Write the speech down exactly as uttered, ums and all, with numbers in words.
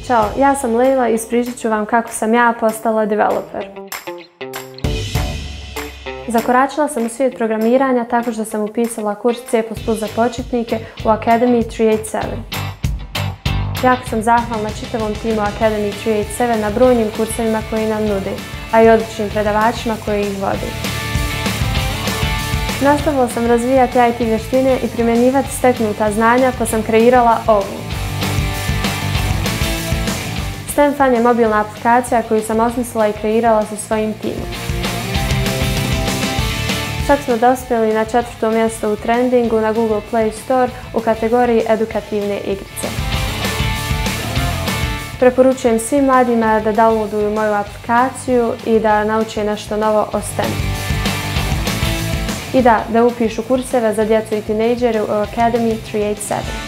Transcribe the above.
Ćao, ja sam Lejla i ispričat ću vam kako sam ja postala developer. Zakoračila sam u svijet programiranja tako što sam upisala kurs C plus plus za početnike u Academy tri osam sedam. Jako sam zahvalna čitavom timu Academy tri osam sedam na brojnim kursevima koji nam nude, a i odličnim predavačima koji ih vode. Nastavila sam razvijati I T vještine i primjenjivati steknuta znanja, pa sam kreirala ovu. STEMFun je mobilna aplikacija koju sam osmislila i kreirala sa svojim timom. Čak smo dospjeli na četvrto mjesto u trendingu na Google Play Store u kategoriji edukativne igrice. Preporučujem svim mladima da downloaduju moju aplikaciju i da nauče nešto novo o STEM. I da, da upišu kurseve za djecu i tinejdžere u Academy tri osam sedam.